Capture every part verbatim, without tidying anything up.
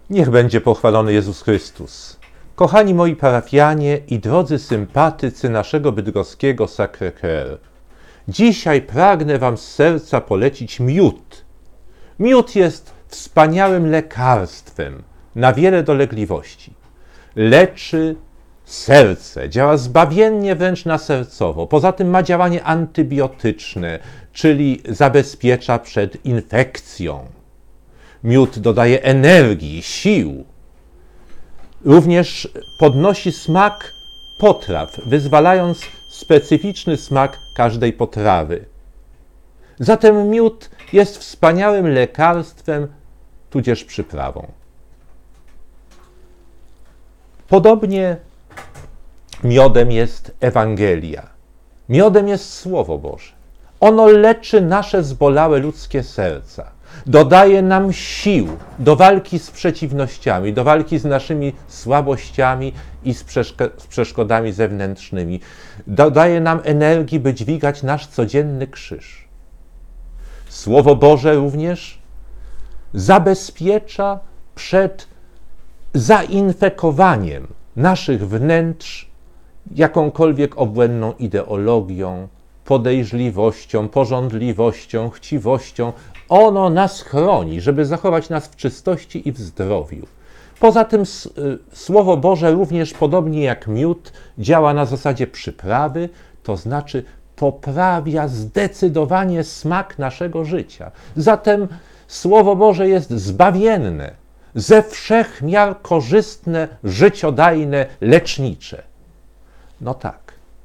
Niech będzie pochwalony Jezus Chrystus. Kochani moi parafianie i drodzy sympatycy naszego bydgoskiego Sacré-Cœur, dzisiaj pragnę wam z serca polecić miód. Miód jest wspaniałym lekarstwem na wiele dolegliwości. Leczy serce, działa zbawiennie wręcz nasercowo. Poza tym ma działanie antybiotyczne, czyli zabezpiecza przed infekcją. Miód dodaje energii, sił. Również podnosi smak potraw, wyzwalając specyficzny smak każdej potrawy. Zatem miód jest wspaniałym lekarstwem, tudzież przyprawą. Podobnie miodem jest Ewangelia. Miodem jest Słowo Boże. Ono leczy nasze zbolałe ludzkie serca. Dodaje nam sił do walki z przeciwnościami, do walki z naszymi słabościami i z, przeszk- z przeszkodami zewnętrznymi. Dodaje nam energii, by dźwigać nasz codzienny krzyż. Słowo Boże również zabezpiecza przed zainfekowaniem naszych wnętrz jakąkolwiek obłędną ideologią, podejrzliwością, pożądliwością, chciwością. Ono nas chroni, żeby zachować nas w czystości i w zdrowiu. Poza tym Słowo Boże również, podobnie jak miód, działa na zasadzie przyprawy, to znaczy poprawia zdecydowanie smak naszego życia. Zatem Słowo Boże jest zbawienne, ze wszech miar korzystne, życiodajne, lecznicze. No tak.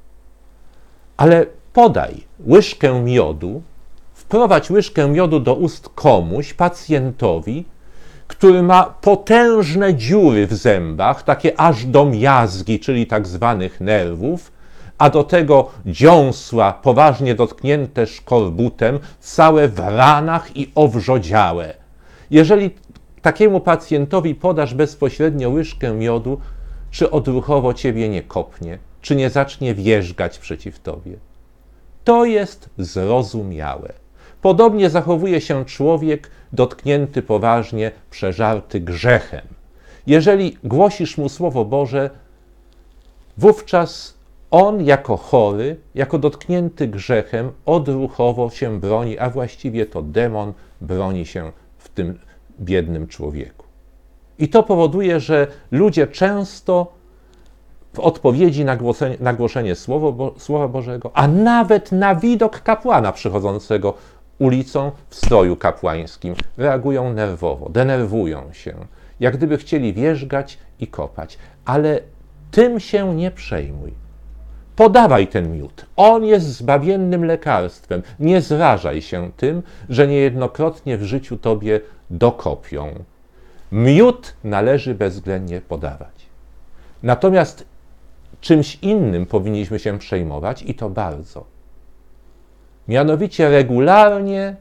Ale podaj łyżkę miodu, wprowadź łyżkę miodu do ust komuś, pacjentowi, który ma potężne dziury w zębach, takie aż do miazgi, czyli tak zwanych nerwów, a do tego dziąsła poważnie dotknięte szkorbutem, całe w ranach i owrzodziałe. Jeżeli takiemu pacjentowi podasz bezpośrednio łyżkę miodu, czy odruchowo ciebie nie kopnie, czy nie zacznie wierzgać przeciw tobie? To jest zrozumiałe. Podobnie zachowuje się człowiek dotknięty poważnie, przeżarty grzechem. Jeżeli głosisz mu Słowo Boże, wówczas on jako chory, jako dotknięty grzechem odruchowo się broni, a właściwie to demon broni się w tym biednym człowieku. I to powoduje, że ludzie często w odpowiedzi na głoszenie, na głoszenie Słowa, Bo, Słowa Bożego, a nawet na widok kapłana przychodzącego ulicą w stroju kapłańskim, reagują nerwowo, denerwują się, jak gdyby chcieli wierzgać i kopać. Ale tym się nie przejmuj. Podawaj ten miód. On jest zbawiennym lekarstwem. Nie zrażaj się tym, że niejednokrotnie w życiu tobie dokopią. Miód należy bezwzględnie podawać. Natomiast czymś innym powinniśmy się przejmować i to bardzo. Mianowicie regularnie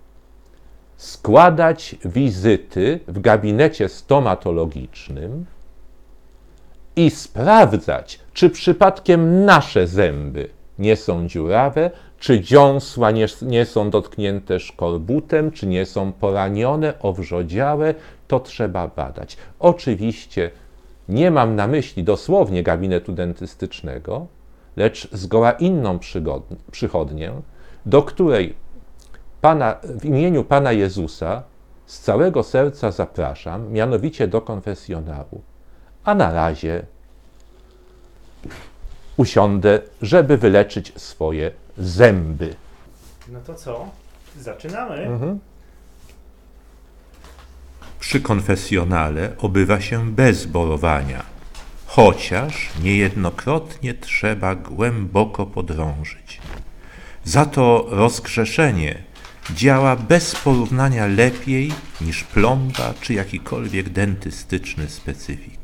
składać wizyty w gabinecie stomatologicznym i sprawdzać, czy przypadkiem nasze zęby nie są dziurawe, czy dziąsła nie, nie są dotknięte szkorbutem, czy nie są poranione, owrzodziałe, to trzeba badać. Oczywiście nie mam na myśli dosłownie gabinetu dentystycznego, lecz zgoła inną przychodnię, do której Pana, w imieniu Pana Jezusa z całego serca zapraszam, mianowicie do konfesjonału. A na razie usiądę, żeby wyleczyć swoje zęby. No to co? Zaczynamy. Mhm. Przy konfesjonale obywa się bez borowania, chociaż niejednokrotnie trzeba głęboko podrążyć. Za to rozgrzeszenie działa bez porównania lepiej niż plomba czy jakikolwiek dentystyczny specyfik.